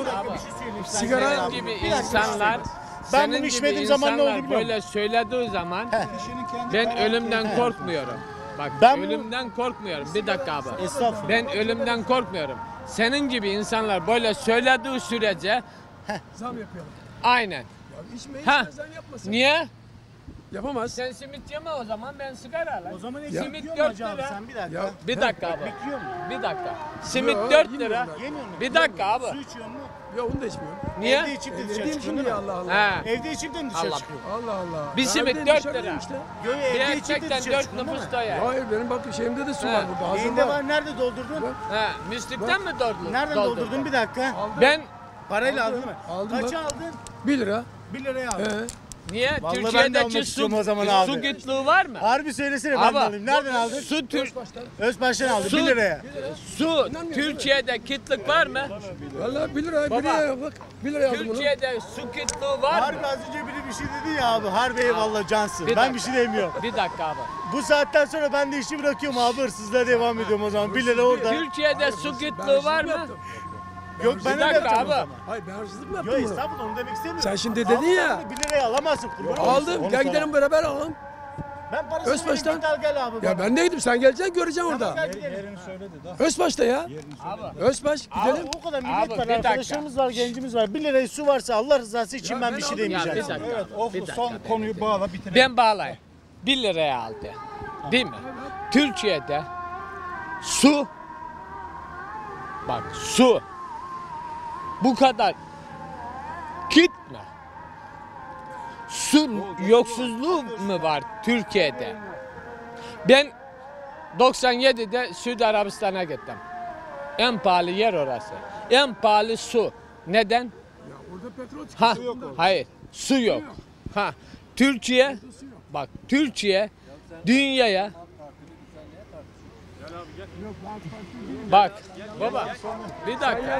sigara. Senin gibi insanlar Ben senin bunu gibi içmediğim zaman ne insanlar oldu biliyor musun? böyle söylediği zaman Kişinin kendi ben karar- ölümden korkmuyorum. Bak Ben bu- ölümden korkmuyorum. Bir dakika abi. Estağfurullah. Ben ölümden korkmuyorum. Senin gibi insanlar böyle söylediği sürece Zam yapıyorlar. aynen. Ya içmeyi Ha. zam yapmasın. Niye? Yapamaz. Sen simit yeme o zaman ben sigara alayım. O zaman Ya. eksik Simit yiyor mu dört hacı abi lira. sen bir dakika. Ya. Bir dakika abi. Yiyor mu? Bir dakika. Simit Yo, dört yemiyorum lira. ben. Yemiyor mu? Bir dakika abi. Su içiyor mu? Ya onu da içmiyorum. Niye? Evde içip de dışarı Dediğim çıkıyor şimdi değil ya mi? Allah Allah. He. Evde içip de mi dışarı Allah. çıkıyor? Allah Allah. Bir Ben simit evdeyim, dört dışarıdayım lira. Işte. Yo, yo, Bir evde içip de ekmekten dışarı dört çıkıyor değil mi? nüfus doyar. Hayır benim bak şeyimde de su He. var burada. Hazır Evde var. var. Nerede doldurdun? He, müslükten mi doldurdun? Nereden doldurdun? Bir dakika. Aldım. Ben Parayla aldın mı? Aldım Kaça bak. aldın? bir lira. bir liraya aldın. He. niye? Vallahi ben de Türkiye'deki almak su, istiyorum o zaman abi. su gütlüğü var mı? Harbi söylesene ben Abi, de alayım. Nereden aldın? Su, Tür- Özbaş'tan aldım. Su- bir liraya. su Türkiye'de kıtlık var mı? Valla bir lira. Baba. Bir liraya bak. bir liraya aldım bunu. Türkiye'de su kıtlığı var mı? Harbi az önce biri bir şey dedi ya abi. Harbi eyvallah cansın. Bir Ben dakika. bir şey demiyorum. Bir dakika abi. Bu saatten sonra ben de işi bırakıyorum abi. Hırsızlığa devam ediyorum o zaman. bir lira orada. Türkiye'de su Ben kıtlığı var hırsızlık mı? yaptım. Yok ben Bir de dakika yapacağım o abi. zaman. Hayır ben hırsızlık mı Yok yaptım bunu? estağfurullah onu demek istemiyorum. Sen şimdi dedin ya. bir liraya alamazsın kurban. Aldım. Onu Gel sana. gidelim beraber alalım. Ben parasını Özbaş'tan- vereyim, git al gel abi. Ya ben de gidip sen geleceksin göreceksin orada. Yerini söyledi daha. Özbaş'ta ya. Abi. Özbaş gidelim. O kadar Abi, millet bir var, dakika. arkadaşlarımız var, gencimiz var. bir liraya su varsa Allah rızası için Ya ben ben bir şey aldım. Ya bir demeyeceğim. dakika. Evet, o Bir dakika. son konuyu bağla bitirelim. Ben bağlayayım. bir liraya aldı. Değil mi? Türkiye'de su, bak su bu kadar gitme. Su yoksuzluğu mu var Türkiye'de? Ben doksan yedide Suudi Arabistan'a gittim. En pahalı yer orası. En pahalı su. Neden? Ha, hayır, su yok. Ha, Türkiye, bak Türkiye dünyaya, bak baba, bir dakika.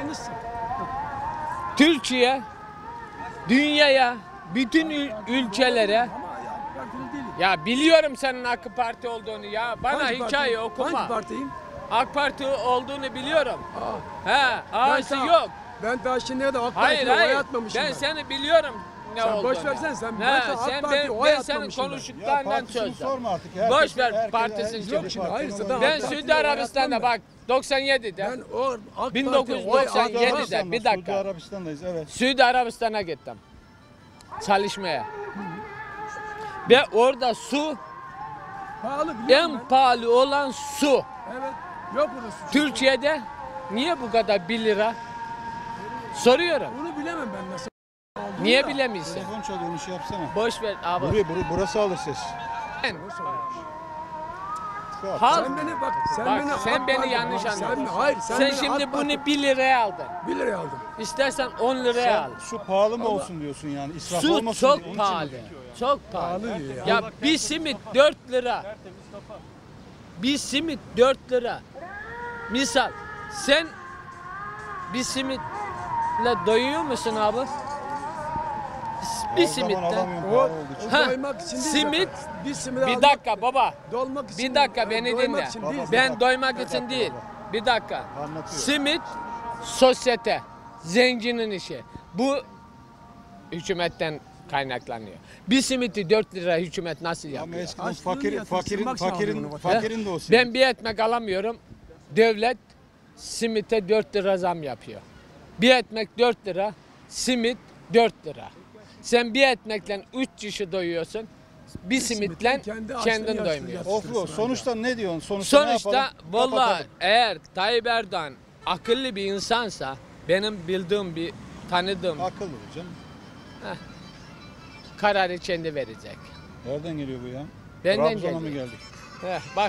Türkiye dünyaya, bütün ül- ülkelere, ya biliyorum senin AK Parti olduğunu ya, bana Hangi hikaye parti? okuma. Hangi partiyim? AK Parti olduğunu biliyorum. Aa. He, ağası daha- yok. Ben daha şimdiye de AK Hayır Parti'ye oy hayır. atmamışım Ben ben. seni biliyorum ne Sen olduğunu. boş versen sen. Ne, Ben de AK sen Parti'ye ben, oy ben senin atmamışım ben. Ya konuştuklarından partisini çözdüm. sorma artık. Boş Herkes- ver herkes- partisini herkes- Yok çöz. şimdi, hayır, partinin zaten oyunu- Ben AK Suudi Parti'ye oy Arabistan'da atmam bak doksan yedide Ben o AK Parti'ye bin dokuz yüz doksan oy yedide atmam. bir dakika. Suudi Arabistan'dayız, evet. Suudi Arabistan'a gittim. Çalışmaya. Ve orada su Pahalı biliyorum en pahalı olan su. ben. Evet. Yok burası. Türkiye'de niye bu kadar bir lira? Soruyorum. Bunu bilemem ben nasıl. Niye bilemiyorsun? Telefon çalıyor, onu şey yapsana. Boş ver abi. Buraya, buraya, burası alır ses. Ben- Şu an- Halk, Sen beni bak. Sen Bak, beni sen AK beni Parti- yanlış Bak, anladın. Sen, hayır sen, sen beni şimdi AK bunu Parti- bir liraya aldın. bir liraya aldım. İstersen on liraya al. Su pahalı mı olsun diyorsun yani? İsraf Su olmasın diye. Onun çok için pahalı. mi? Çok pahalı. Pahalı diyor Ya bir simit dört lira. Bir simit dört lira. Misal sen bir simitle doyuyor musun abi? Bir Her zaman simitle. alamıyorum, O, pahalı olduğu için. o Ha, doymak için değil simit, zaten. Bir simit Bir almak- dakika baba. Dolmak için. Bir dakika değil. beni Doymak dinle. için değil. Ben doymak için değil. Bir dakika. Anlatıyor. Simit sosyete, zenginin işi. Bu hükümetten kaynaklanıyor. Bir simiti dört lira hükümet nasıl Ama yapıyor? eskiden Açlığını fakir, yatır, fakirin, sırmak sağlıyor fakirin, bunu. fakirin de o simit. Ben bir ekmek alamıyorum. Devlet simite dört lira zam yapıyor. Bir ekmek dört lira, simit dört lira. Sen bir ekmekle üç kişi doyuyorsun. Bir simitle simitle kendi açlığını kendin yatır- doymuyorsun. Oflu, sonuçta ne diyorsun? Sonuçta, ne Sonuçta yapalım? vallahi Kapatalım. eğer Tayyip Erdoğan akıllı bir insansa, benim bildiğim bir tanıdığım Akıllı canım. kararı kendi verecek. Nereden geliyor bu ya? Benden Trabzon'a mı geliyor. geldik? Heh, bak.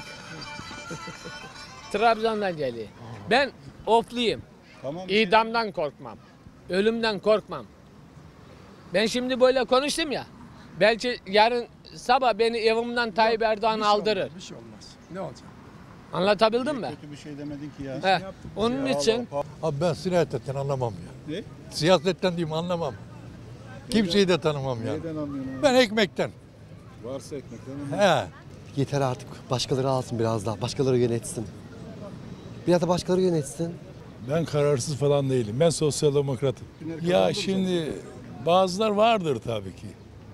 Trabzon'dan geliyor. Ben ofluyum. Tamam. İdamdan korkmam. Ölümden korkmam. Ben şimdi böyle konuştum ya. Belki yarın sabah beni evimden Tayyip Erdoğan Bir şey aldırır. olmaz, Bir şey olmaz. Ne olacak? Anlatabildim mi? Kötü bir şey demedin ki ya. Heh, onun için Abi ben siyasetten anlamam ya. Ne? Siyasetten diyeyim anlamam. Kimseyi de tanımam yani. Neyden anlıyorsun abi? Ben ekmekten. Varsa ekmekten ama. He. Yeter artık. Başkaları alsın biraz daha. Başkaları yönetsin. Biraz da başkaları yönetsin. Ben kararsız falan değilim. Ben sosyal demokratım. Ya şimdi bazılar vardır tabii ki.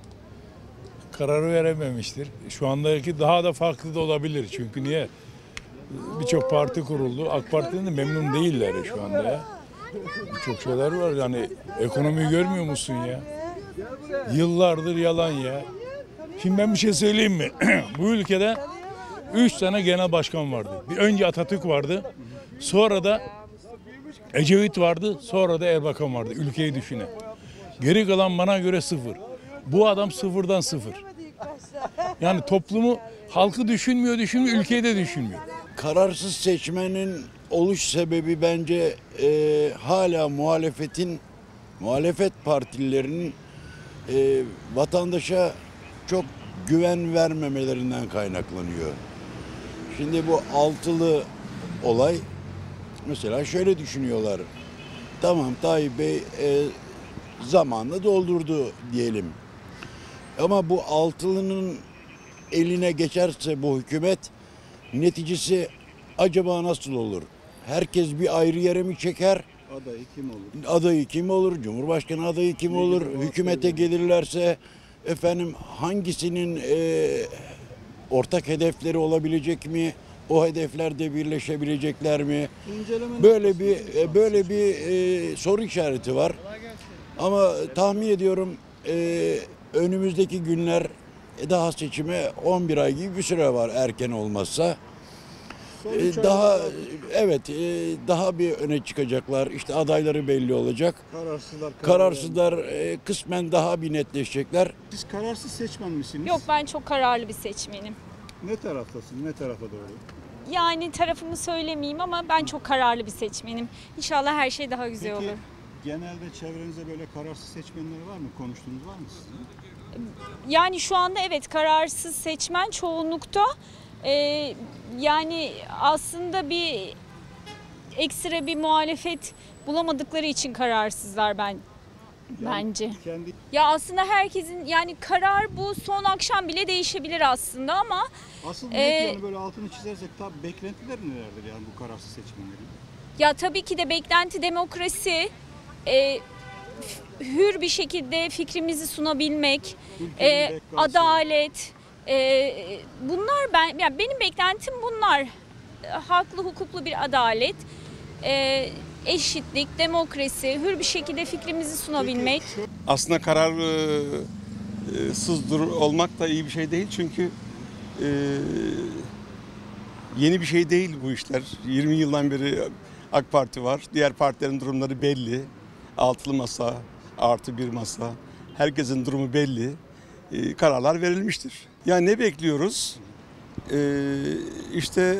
Kararı verememiştir. Şu andaki daha da farklı da olabilir. Çünkü niye? Birçok parti kuruldu. AK Parti'den de memnun değiller şu anda ya. Birçok şeyler var. Yani ekonomiyi görmüyor musun ya? Yıllardır yalan ya. Şimdi ben bir şey söyleyeyim mi? Bu ülkede üç tane genel başkan vardı. Bir önce Atatürk vardı. Sonra da Ecevit vardı. Sonra da Erbakan vardı. Ülkeyi düşünün. Geri kalan bana göre sıfır. Bu adam sıfırdan sıfır. Yani toplumu, halkı düşünmüyor, düşünmüyor, ülkeyi de düşünmüyor. Kararsız seçmenin oluş sebebi bence e, hala muhalefetin, muhalefet partilerinin e, vatandaşa çok güven vermemelerinden kaynaklanıyor. Şimdi bu altılı olay, mesela şöyle düşünüyorlar. Tamam Tayyip Bey e, zamanla doldurdu diyelim. Ama bu altılının eline geçerse bu hükümet, neticesi acaba nasıl olur? Herkes bir ayrı yere mi çeker? Adayı kim olur? Adayı kim olur? Cumhurbaşkanı adayı kim olur? Hükümete gelirlerse efendim hangisinin e, ortak hedefleri olabilecek mi? O hedeflerde birleşebilecekler mi? Böyle bir e, böyle bir e, soru işareti var. Ama tahmin ediyorum e, önümüzdeki günler E, daha seçime on bir ay gibi bir süre var erken olmazsa. E, daha evet e, daha bir öne çıkacaklar. İşte adayları belli olacak. Kararsızlar. Kararsızlar e, kısmen daha bir netleşecekler. Siz kararsız seçmen misiniz? Yok, ben çok kararlı bir seçmenim. Ne taraftasın? Ne tarafa doğru? Yani tarafımı söylemeyeyim ama ben çok kararlı bir seçmenim. İnşallah her şey daha güzel Peki, olur. genelde çevrenizde böyle kararsız seçmenler var mı? Konuştuğunuz var mı sizin? Yani şu anda evet, kararsız seçmen çoğunlukta. Ee, yani aslında bir ekstra bir muhalefet bulamadıkları için kararsızlar ben bence. Kendi... Ya aslında herkesin yani karar bu son akşam bile değişebilir aslında ama Asıl e, yani böyle altını çizersek tabii beklentiler nelerdir yani bu kararsız seçmenlerin? ya tabii ki de beklenti demokrasi, e, hür bir şekilde fikrimizi sunabilmek, e, adalet, e, bunlar ben yani benim beklentim bunlar. Haklı hukuklu bir adalet, e, eşitlik, demokrasi, hür bir şekilde fikrimizi sunabilmek. Aslında kararsız olmak da iyi bir şey değil çünkü e, yeni bir şey değil bu işler. yirmi yıldan beri AK Parti var. Diğer partilerin durumları belli. Altılı masa, artı bir masa. Herkesin durumu belli. E, kararlar verilmiştir. Yani ne bekliyoruz? E, işte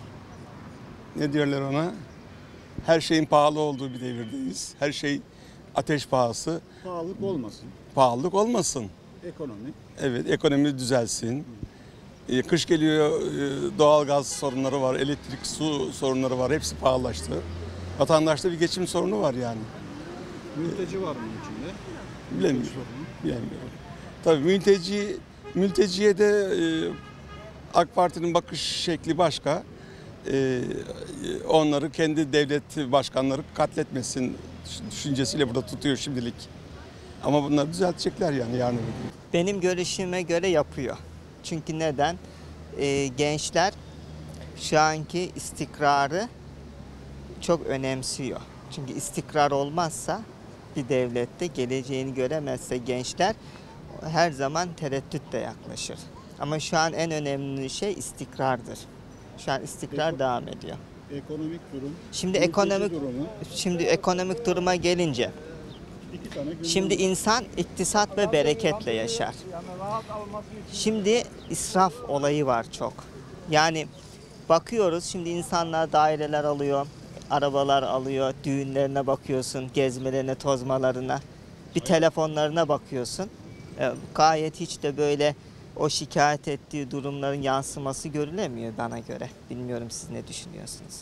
ne diyorlar ona? Her şeyin pahalı olduğu bir devirdeyiz. Her şey ateş pahası. Pahalılık olmasın. Pahalılık olmasın. Ekonomi. Evet, ekonomi düzelsin. Ee, kış geliyor, e, doğalgaz sorunları var, elektrik, su sorunları var. Hepsi pahalılaştı. Vatandaşta bir geçim sorunu var yani. Mülteci var bunun içinde. Bilemiyorum. Bilemiyorum. Tabii mülteci, mülteciye de e, AK Parti'nin bakış şekli başka. E, onları kendi devlet başkanları katletmesin düşüncesiyle burada tutuyor şimdilik. Ama bunları düzeltecekler yani yarın öbür gün. Benim görüşüme göre yapıyor. Çünkü neden? Ee, gençler şu anki istikrarı çok önemsiyor. Çünkü istikrar olmazsa bir devlette geleceğini göremezse gençler her zaman tereddütle yaklaşır. Ama şu an en önemli şey istikrardır. Şu an istikrar Eko, devam ediyor. Ekonomik durum. Şimdi ekonomik durumu. şimdi ekonomik duruma gelince şimdi insan iktisat ve bereketle yaşar. Şimdi israf olayı var çok. Yani bakıyoruz şimdi insanlar daireler alıyor, arabalar alıyor, düğünlerine bakıyorsun, gezmelerine, tozmalarına, bir telefonlarına bakıyorsun. E, gayet hiç de böyle o şikayet ettiği durumların yansıması görülemiyor bana göre. Bilmiyorum siz ne düşünüyorsunuz?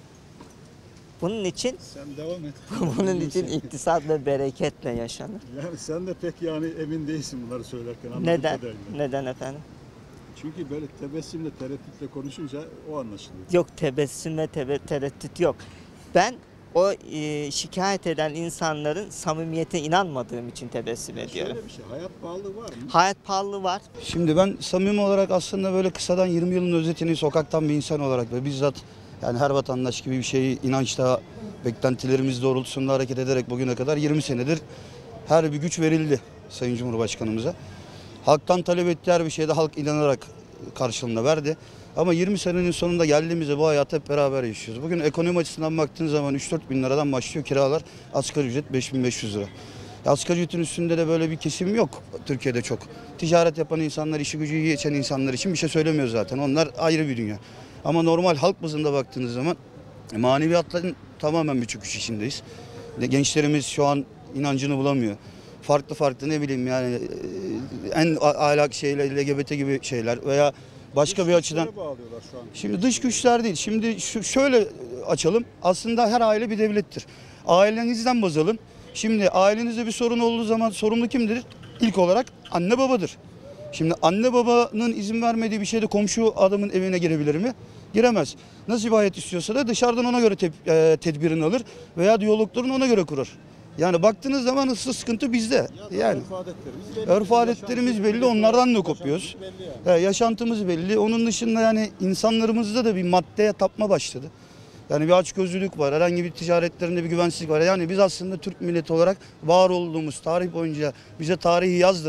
Bunun için sen devam et. bunun için iktisat ve bereketle yaşanır. Yani sen de pek yani emin değilsin bunları söylerken. Neden? Neden efendim? Çünkü böyle tebessümle, tereddütle konuşunca o anlaşılıyor. Yok, tebessüm ve tebe, tereddüt yok. Ben o e, şikayet eden insanların samimiyete inanmadığım için tebessüm ediyorum. Şöyle bir şey, hayat pahalılığı var mı? Hayat pahalılığı var. Şimdi ben samimi olarak aslında böyle kısadan yirmi yılın özetini sokaktan bir insan olarak ve bizzat yani her vatandaş gibi bir şeyi inançta, beklentilerimiz doğrultusunda hareket ederek bugüne kadar yirmi senedir her bir güç verildi Sayın Cumhurbaşkanımıza. Halktan talep ettiği her bir şeyde halk inanarak karşılığında verdi. Ama yirmi senenin sonunda geldiğimizde bu hayatı hep beraber yaşıyoruz. Bugün ekonomi açısından baktığın zaman üç dört bin liradan başlıyor kiralar, asgari ücret beş bin beş yüz lira. Asgari ücretin üstünde de böyle bir kesim yok Türkiye'de çok. Ticaret yapan insanlar, işi gücü iyi geçen insanlar için bir şey söylemiyor zaten. Onlar ayrı bir dünya. Ama normal halk bazında baktığınız zaman maneviyatların tamamen bir çöküş içindeyiz. Gençlerimiz şu an inancını bulamıyor. Farklı farklı ne bileyim yani en ahlak şeyler, L G B T gibi şeyler veya başka dış bir açıdan. Şimdi dış güçler değil. Şimdi şu, şöyle açalım. Aslında her aile bir devlettir. Ailenizden baz alın. Şimdi ailenizde bir sorun olduğu zaman sorumlu kimdir? İlk olarak anne babadır. Şimdi anne babanın izin vermediği bir şeyde komşu adamın evine girebilir mi? Giremez. Nasıl bir hayat istiyorsa da dışarıdan ona göre te e, tedbirini alır veya diyaloglarını ona göre kurar. Yani baktığınız zaman ısı sıkıntı bizde. Yani örf adetlerimiz belli, onlardan da kopuyoruz. Yani. Yaşantımız belli. Onun dışında yani insanlarımızda da bir maddeye tapma başladı. Yani bir açgözlülük var, herhangi bir ticaretlerinde bir güvensizlik var. Yani biz aslında Türk milleti olarak var olduğumuz tarih boyunca bize tarihi yazdıran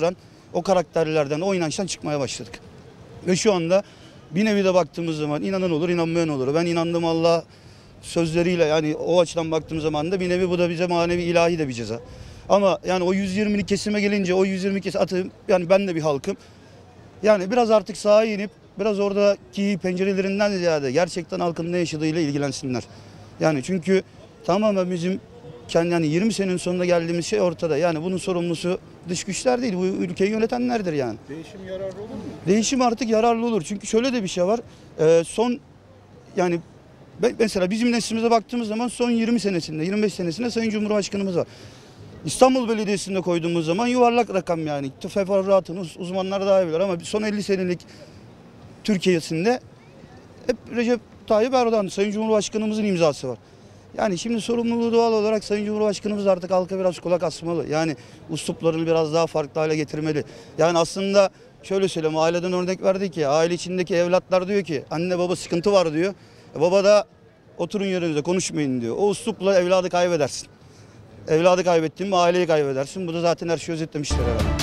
o karakterlerden, o inançtan çıkmaya başladık. Ve şu anda bir nevi de baktığımız zaman inanan olur, inanmayan olur. Ben inandım Allah sözleriyle, yani o açıdan baktığım zaman da bir nevi bu da bize manevi ilahi de bir ceza. Ama yani o yüz yirmilik kesime gelince, o yüz yirmi kesim atayım, yani ben de bir halkım. Yani biraz artık sahaya inip biraz oradaki pencerelerinden ziyade gerçekten halkın ne yaşadığıyla ilgilensinler. Yani çünkü tamamen bizim kendi yani yirmi senenin sonunda geldiğimiz şey ortada. Yani bunun sorumlusu dış güçler değil, bu ülkeyi yönetenlerdir yani. Değişim yararlı olur mu? Değişim artık yararlı olur. Çünkü şöyle de bir şey var. Ee, son yani mesela bizim neslimize baktığımız zaman son yirmi senesinde, yirmi beş senesinde Sayın Cumhurbaşkanımız var. İstanbul Belediyesi'nde koyduğumuz zaman yuvarlak rakam yani. Teferruatını uzmanlar daha iyi bilir ama son elli senelik Türkiye'sinde hep Recep Tayyip Erdoğan, Sayın Cumhurbaşkanımızın imzası var. Yani şimdi sorumluluğu doğal olarak Sayın Cumhurbaşkanımız artık halka biraz kulak asmalı. Yani üsluplarını biraz daha farklı hale getirmeli. Yani aslında şöyle söyleyeyim, aileden örnek verdik ya, aile içindeki evlatlar diyor ki anne baba sıkıntı var diyor. E baba da oturun yerinize konuşmayın diyor. O üslupla evladı kaybedersin. Evladı kaybettiğin aileyi kaybedersin. Bu da zaten her şeyi özetlemişler herhalde.